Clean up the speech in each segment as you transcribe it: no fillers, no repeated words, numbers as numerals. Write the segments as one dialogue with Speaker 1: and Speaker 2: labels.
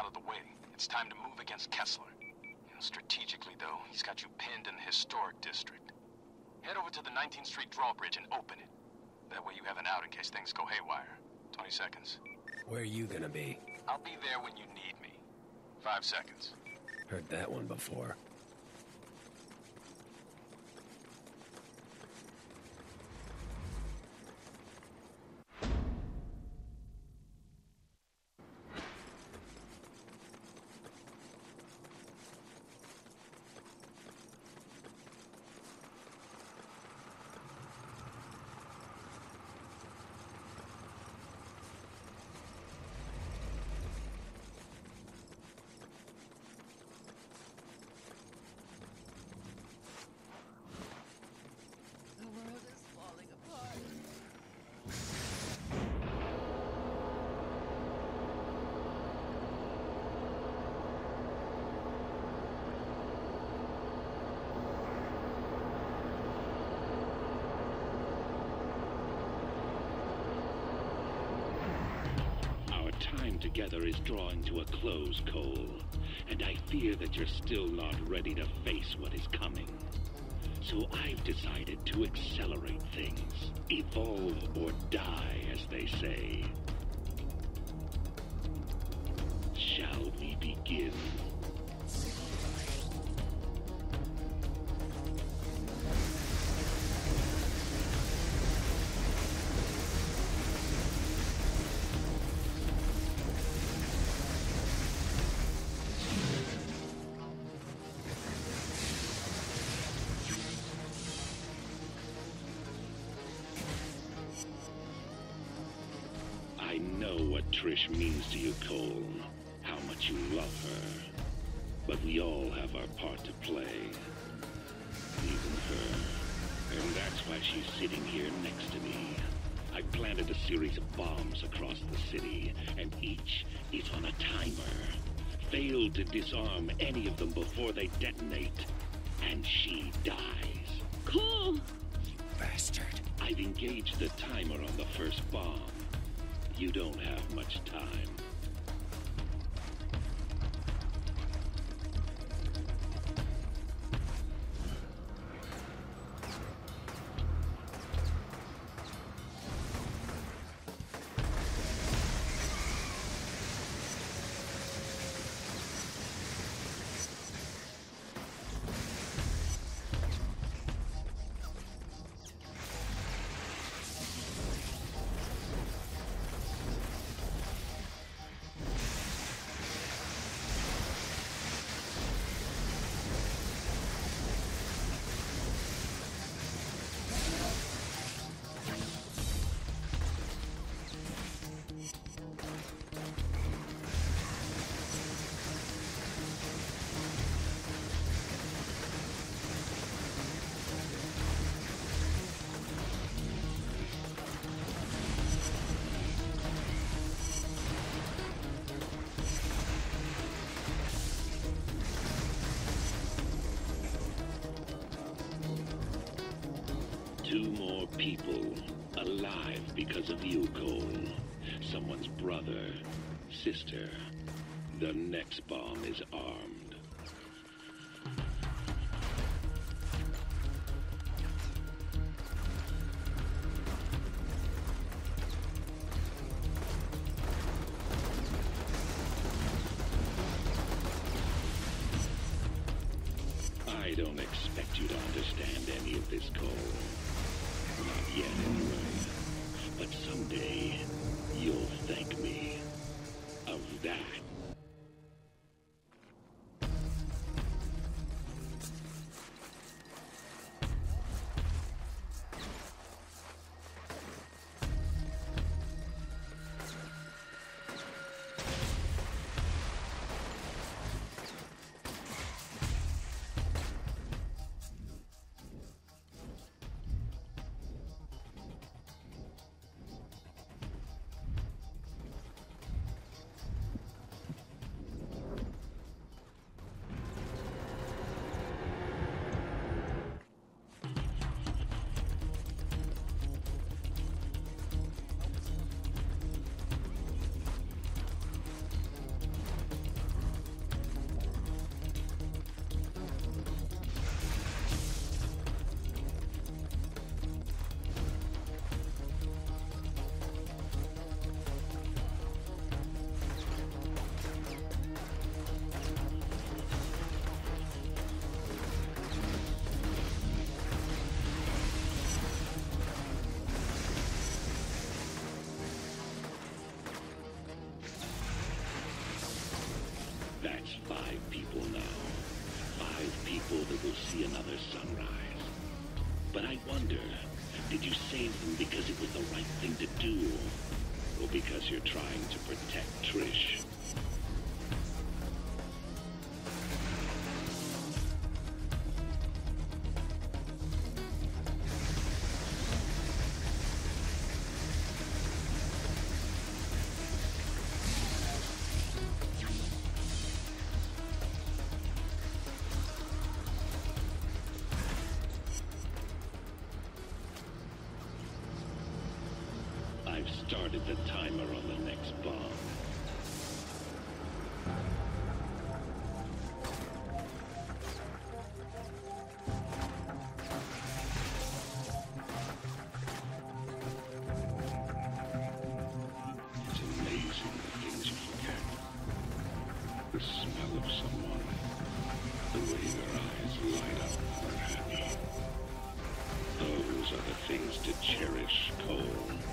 Speaker 1: out of the way. It's time to move against Kessler. Strategically, though, he's got you pinned in the historic district. Head over to the 19th Street drawbridge and open it. That way you have an out in case things go haywire. 20 seconds.
Speaker 2: Where are you gonna be?
Speaker 1: I'll be there when you need me. 5 seconds.
Speaker 2: Heard that one before.
Speaker 3: Time together is drawing to a close, Cole, and I fear that you're still not ready to face what is coming. So I've decided to accelerate things. Evolve or die, as they say. Shall we begin? I know what Trish means to you, Cole. How much you love her. But we all have our part to play. Even her. And that's why she's sitting here next to me. I planted a series of bombs across the city, and each is on a timer. Fail to disarm any of them before they detonate, and she dies.
Speaker 4: Cole!
Speaker 2: You bastard.
Speaker 3: I've engaged the timer on the first bomb. You don't have much time. Two more people alive because of you, Cole. Someone's brother, sister. The next bomb is armed. I don't expect you to understand any of this, Cole. Not yet, anyway. But someday, you'll thank me. Of that. just 5 people now. 5 people that will see another sunrise. But I wonder, did you save them because it was the right thing to do? Or because you're trying to protect Trish? I've started the timer on the next bomb. It's amazing the things you forget. The smell of someone, the way their eyes light up when they're happy. Those are the things to cherish, Cole.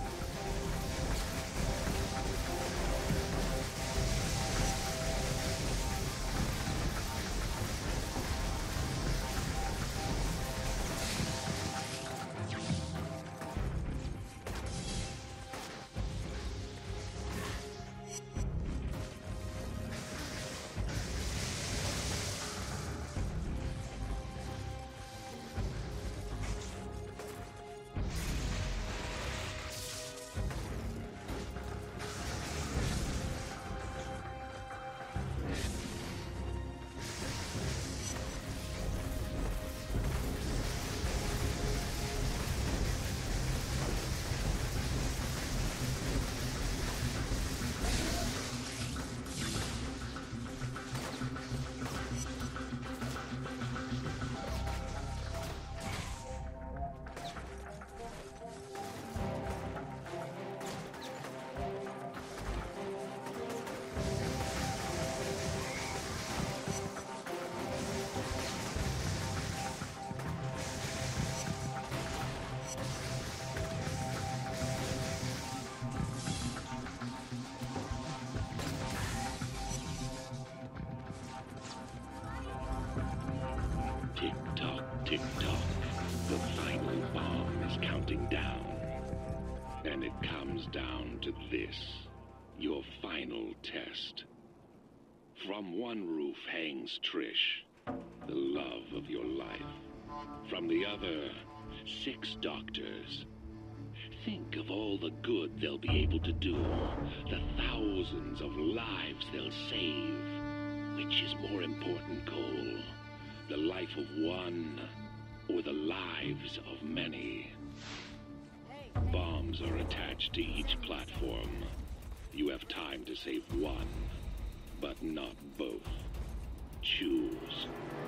Speaker 3: Tick-tock, tick-tock. The final bomb is counting down. And it comes down to this, your final test. From one roof hangs Trish, the love of your life. From the other, 6 doctors. Think of all the good they'll be able to do, the thousands of lives they'll save. Which is more important, Cole? The life of one, or the lives of many? Bombs are attached to each platform. You have time to save one, but not both. Choose.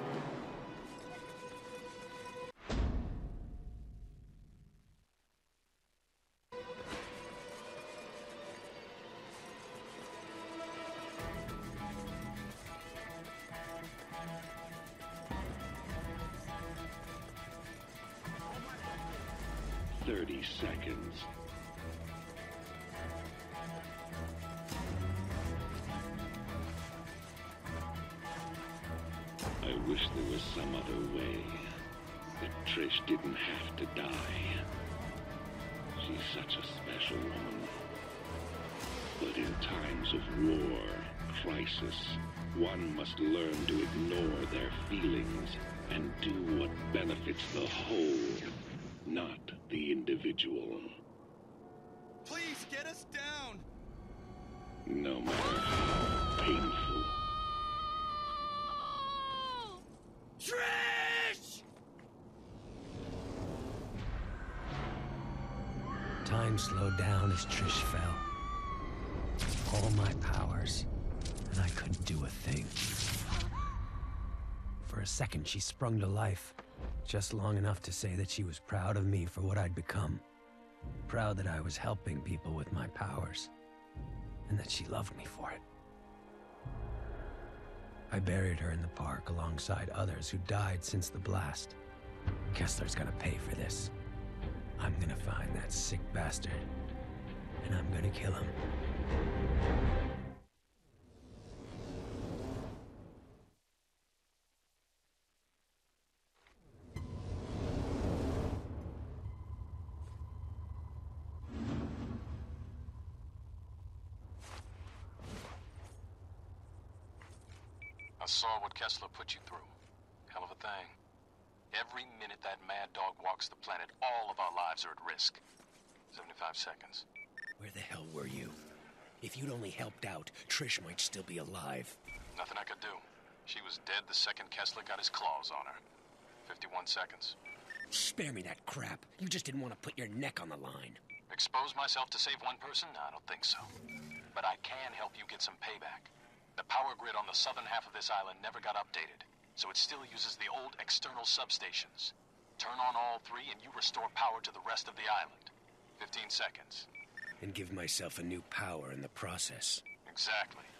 Speaker 3: Seconds. I wish there was some other way, that Trish didn't have to die. She's such a special woman. But in times of war, crisis, one must learn to ignore their feelings and do what benefits the whole, not the individual.
Speaker 4: Please get us down!
Speaker 3: No matter how painful.
Speaker 4: Trish!
Speaker 2: Time slowed down as Trish fell. All my powers, and I couldn't do a thing. For a second, she sprung to life, just long enough to say that she was proud of me for what I'd become. Proud that I was helping people with my powers, and that she loved me for it. I buried her in the park alongside others who died since the blast. Kessler's gonna pay for this. I'm gonna find that sick bastard, and I'm gonna kill him.
Speaker 1: saw what Kessler put you through. Hell of a thing. Every minute that mad dog walks the planet, all of our lives are at risk. 75 seconds.
Speaker 2: Where the hell were you? If you'd only helped out, Trish might still be alive.
Speaker 1: Nothing I could do. She was dead the second Kessler got his claws on her. 51 seconds.
Speaker 2: Spare me that crap. You just didn't want to put your neck on the line.
Speaker 1: Expose myself to save one person? No, I don't think so. But I can help you get some payback. The power grid on the southern half of this island never got updated, so it still uses the old external substations. Turn on all three and you restore power to the rest of the island. 15 seconds.
Speaker 2: And give myself a new power in the process.
Speaker 1: Exactly.